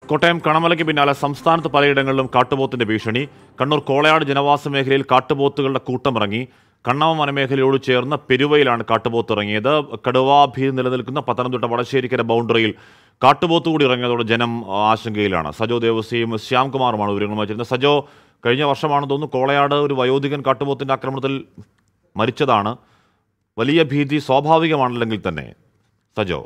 കോട്ടയം കണമലയ്ക്ക് പിന്നാലെ സംസ്ഥാനത്ത് പലയിടങ്ങളിലും കാട്ടുപോത്തിന്റെ ഭീഷണി. കണ്ണൂർ കോളയാട് ജനവാസ മേഖലയിൽ കാട്ടുപോത്തുകളുടെ കൂട്ടമിറങ്ങി. കണ്ണാമ വനമേഖലയോട് ചേർന്ന പെരുവയിലാണ് കാട്ടുപോത്ത് ഇറങ്ങിയത്. കടുവാഭീതി നിലനിൽക്കുന്ന പത്തനംതിട്ട വടശ്ശേരിക്കര ബൗണ്ടറിയിൽ കാട്ടുപോത്ത് കൂടി ഇറങ്ങിയതോടെ ജനം ആശങ്കയിലാണ്. സജോ ദേവസ്യയും ശ്യാംകുമാറുമാണ് വിവരങ്ങൾ വച്ചിരുന്നത്. സജോ, കഴിഞ്ഞ വർഷമാണെന്ന് തോന്നുന്നു കോളയാട് ഒരു വയോധികൻ കാട്ടുപോത്തിന്റെ ആക്രമണത്തിൽ മരിച്ചതാണ്. വലിയ ഭീതി സ്വാഭാവികമാണല്ലെങ്കിൽ തന്നെ സജോ.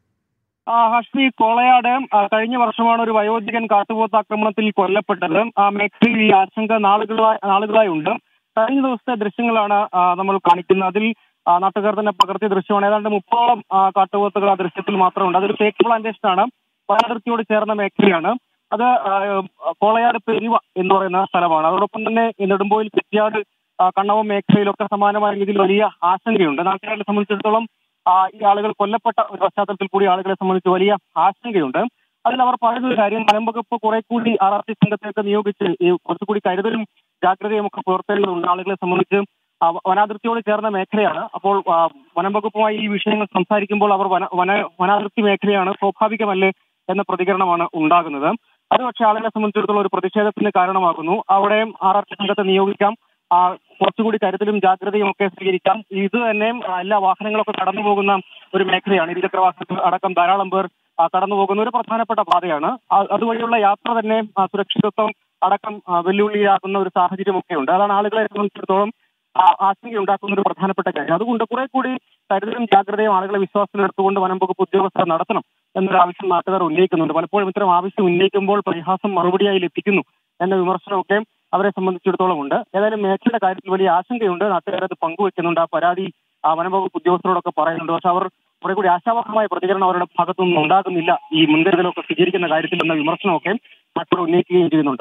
ഹഷ്മി, കോളയാട് കഴിഞ്ഞ വർഷമാണ് ഒരു വയോധികൻ കാട്ടുപോത്ത് ആക്രമണത്തിൽ കൊല്ലപ്പെട്ടത്. ആ മേഖലയിൽ ഈ ആശങ്ക നാളുകളായി ഉണ്ട്. കഴിഞ്ഞ ദിവസത്തെ ദൃശ്യങ്ങളാണ് നമ്മൾ കാണിക്കുന്നത്. അതിൽ നാട്ടുകാർ തന്നെ പകർത്തിയ ദൃശ്യമാണ്. ഏതാണ്ട് 30ഓളം കാട്ടുപോത്തുകൾ ആ ദൃശ്യത്തിൽ മാത്രമുണ്ട്. അതൊരു തേക്ക് പ്ലാന്റേഷനാണ്, വനാതിർത്തിയോട് ചേർന്ന മേഖലയാണ്. അത് കോളയാട് പെരുവ എന്ന് പറയുന്ന സ്ഥലമാണ്. അതോടൊപ്പം തന്നെ നെടുമ്പോയിൽ കുറ്റിയാട് കണ്ണവം മേഖലയിലൊക്കെ സമാനമായ രീതിയിൽ വലിയ ആശങ്കയുണ്ട്. നാട്ടുകാരെ സംബന്ധിച്ചിടത്തോളം ഈ ആളുകൾ കൊല്ലപ്പെട്ട ഒരു പശ്ചാത്തലത്തിൽ കൂടി ആളുകളെ സംബന്ധിച്ച് വലിയ ആശങ്കയുണ്ട്. അതിൽ അവർ പറയുന്ന ഒരു കാര്യം, വനംവകുപ്പ് കുറെ കൂടി RRT സംഘത്തെയൊക്കെ നിയോഗിച്ച് കുറച്ചുകൂടി കരുതലും ജാഗ്രതയും ഒക്കെ പുലർത്തേണ്ടതുണ്ട്. ആളുകളെ സംബന്ധിച്ച് വനാതിർത്തിയോട് ചേർന്ന മേഖലയാണ്. അപ്പോൾ വനംവകുപ്പുമായി ഈ വിഷയങ്ങൾ സംസാരിക്കുമ്പോൾ അവർ വനാതിർത്തി മേഖലയാണ്, സ്വാഭാവികമല്ലേ എന്ന പ്രതികരണമാണ് ഉണ്ടാകുന്നത്. അത് പക്ഷേ ആളുകളെ സംബന്ധിച്ചിടത്തോളം ഒരു പ്രതിഷേധത്തിന് കാരണമാകുന്നു. അവിടെ RRT സംഘത്തെ നിയോഗിക്കാം, കുറച്ചുകൂടി കരുതലും ജാഗ്രതയും ഒക്കെ സ്വീകരിക്കാം. ഇത് തന്നെ എല്ലാ വാഹനങ്ങളൊക്കെ കടന്നു പോകുന്ന ഒരു മേഖലയാണ്. ഇരുചക്രവാഹനത്തിൽ അടക്കം ധാരാളം പേർ കടന്നു പോകുന്ന ഒരു പ്രധാനപ്പെട്ട പാതയാണ്. അതുവഴിയുള്ള യാത്ര തന്നെ സുരക്ഷിതത്വം അടക്കം വെല്ലുവിളിയാകുന്ന ഒരു സാഹചര്യമൊക്കെ ഉണ്ട്. അതാണ് ആളുകളെ സംബന്ധിച്ചിടത്തോളം ആശങ്കയുണ്ടാക്കുന്ന ഒരു പ്രധാനപ്പെട്ട കാര്യം. അതുകൊണ്ട് കുറെ കൂടി കരുതലും ജാഗ്രതയും ആളുകളെ വിശ്വാസത്തിലെടുത്തുകൊണ്ട് വനംവകുപ്പ് ഉദ്യോഗസ്ഥർ നടത്തണം എന്നൊരു ആവശ്യം നാട്ടുകാർ ഉന്നയിക്കുന്നുണ്ട്. പലപ്പോഴും ഇത്തരം ആവശ്യം ഉന്നയിക്കുമ്പോൾ പരിഹാസം മറുപടിയായി ലഭിക്കുന്നു എന്ന വിമർശനമൊക്കെ അവരെ സംബന്ധിച്ചിടത്തോളം ഉണ്ട്. ഏതായാലും മേഖലയുടെ കാര്യത്തിൽ വലിയ ആശങ്കയുണ്ട്. നാട്ടുകാരത് പങ്കുവെക്കുന്നുണ്ട്. ആ പരാതി വനംവകുപ്പ് ഉദ്യോഗസ്ഥരോടൊക്കെ പറയുന്നുണ്ട്. പക്ഷെ അവർ കുറെ കൂടി ആശാവഹമായ പ്രതികരണം അവരുടെ ഭാഗത്തുനിന്നും ഉണ്ടാകുന്നില്ല ഈ മുൻകരുതലൊക്കെ സ്വീകരിക്കുന്ന കാര്യത്തിൽ എന്ന വിമർശനമൊക്കെ നാട്ടുകാർ ഉന്നയിക്കുകയും ചെയ്യുന്നുണ്ട്.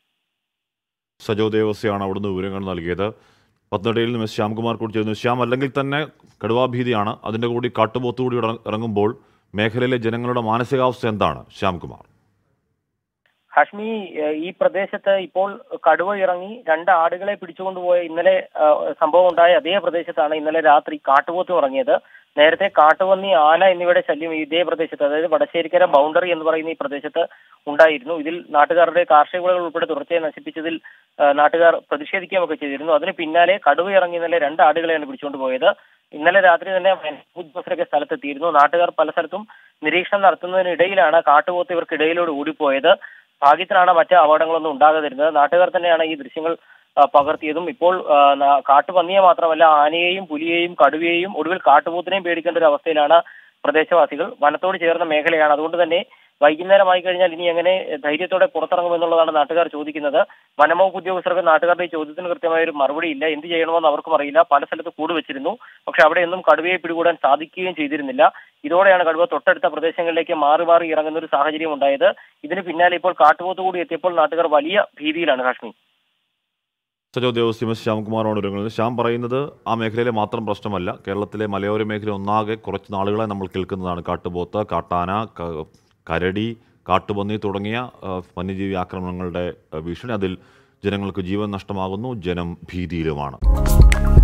സജോ ദേവസ്യാണ് അവിടുന്ന് വിവരങ്ങൾ നൽകിയത്. പത്തനംതിട്ടയിൽ നിന്ന് ശ്യാംകുമാർ കൂടി ചേർന്നു. ശ്യാം, അല്ലെങ്കിൽ തന്നെ കടുവാഭീതിയാണ്, അതിൻ്റെ കൂടി കാട്ടുപോത്ത് കൂടി ഇറങ്ങുമ്പോൾ മേഖലയിലെ ജനങ്ങളുടെ മാനസികാവസ്ഥ എന്താണ് ശ്യാംകുമാർ? ഹാഷ്മി, ഈ പ്രദേശത്ത് ഇപ്പോൾ കടുവ ഇറങ്ങി 2 ആടുകളെ പിടിച്ചുകൊണ്ടുപോയ ഇന്നലെ സംഭവം ഉണ്ടായ അതേ പ്രദേശത്താണ് ഇന്നലെ രാത്രി കാട്ടുപോത്തും ഇറങ്ങിയത്. നേരത്തെ കാട്ടുപന്നി, ആന എന്നിവയുടെ ശല്യം ഇതേ പ്രദേശത്ത്, അതായത് വടശ്ശേരിക്കര ബൗണ്ടറി എന്ന് പറയുന്ന ഈ പ്രദേശത്ത് ഉണ്ടായിരുന്നു. ഇതിൽ നാട്ടുകാരുടെ കാർഷിക വിളകൾ ഉൾപ്പെടെ തുടർച്ചയായി നശിപ്പിച്ചതിൽ നാട്ടുകാർ പ്രതിഷേധിക്കുകയൊക്കെ ചെയ്തിരുന്നു. അതിന് പിന്നാലെ കടുവ ഇറങ്ങി ഇന്നലെ 2 ആടുകളെയാണ് പിടിച്ചുകൊണ്ടുപോയത്. ഇന്നലെ രാത്രി തന്നെ ഉദ്യോഗസ്ഥരൊക്കെ സ്ഥലത്തെത്തിയിരുന്നു. നാട്ടുകാർ പല സ്ഥലത്തും നിരീക്ഷണം നടത്തുന്നതിനിടയിലാണ് കാട്ടുപോത്ത് ഇവർക്കിടയിലൂടെ ഓടിപ്പോയത്. ഭാഗ്യത്തിനാണ് മറ്റ് അപകടങ്ങളൊന്നും ഉണ്ടാകാതിരുന്നത്. നാട്ടുകാർ തന്നെയാണ് ഈ ദൃശ്യങ്ങൾ പകർത്തിയതും. ഇപ്പോൾ കാട്ടുപന്നിയെ മാത്രമല്ല, ആനയെയും പുലിയെയും കടുവയെയും ഒടുവിൽ കാട്ടുപോത്തിനെയും പേടിക്കേണ്ട ഒരു അവസ്ഥയിലാണ് പ്രദേശവാസികൾ. വനത്തോട് ചേർന്ന മേഖലയാണ്. അതുകൊണ്ട് തന്നെ വൈകുന്നേരമായി കഴിഞ്ഞാൽ ഇനി എങ്ങനെ ധൈര്യത്തോടെ പുറത്തിറങ്ങുമെന്നുള്ളതാണ് നാട്ടുകാർ ചോദിക്കുന്നത്. വനംവകുപ്പ് ഉദ്യോഗസ്ഥർക്ക് നാട്ടുകാരുടെ ഈ ചോദ്യത്തിന് കൃത്യമായ ഒരു മറുപടിയില്ല. എന്ത് ചെയ്യണമെന്ന് അവർക്കും അറിയില്ല. പല സ്ഥലത്ത് കൂടുവെച്ചിരുന്നു, പക്ഷെ അവിടെയൊന്നും കടുവയെ പിടികൂടാൻ സാധിക്കുകയും ചെയ്തിരുന്നില്ല. ഇതോടെയാണ് കടുവ തൊട്ടടുത്ത പ്രദേശങ്ങളിലേക്ക് മാറി മാറി ഇറങ്ങുന്ന ഒരു സാഹചര്യം ഉണ്ടായത്. ഇതിന് പിന്നാലെ ഇപ്പോൾ കാട്ടുപോത്ത് കൂടി എത്തിയപ്പോൾ നാട്ടുകാർ വലിയ ഭീതിയിലാണ്. കാശ്മീർ സജോ ദേവസ്യം ശ്യാംകുമാറാണ് വിവരങ്ങൾ. ശ്യാം പറയുന്നത് ആ മേഖലയിലെ മാത്രം പ്രശ്നമല്ല, കേരളത്തിലെ മലയോര മേഖല ഒന്നാകെ കുറച്ച് നാളുകളെ നമ്മൾ കേൾക്കുന്നതാണ്. കാട്ടുപോത്ത്, കാട്ടാന, കരടി, കാട്ടുപന്നി തുടങ്ങിയ വന്യജീവി ആക്രമണങ്ങളുടെ ഭീഷണി. അതിൽ ജനങ്ങൾക്ക് ജീവൻ നഷ്ടമാകുന്നു, ജനം ഭീതിയിലുമാണ്.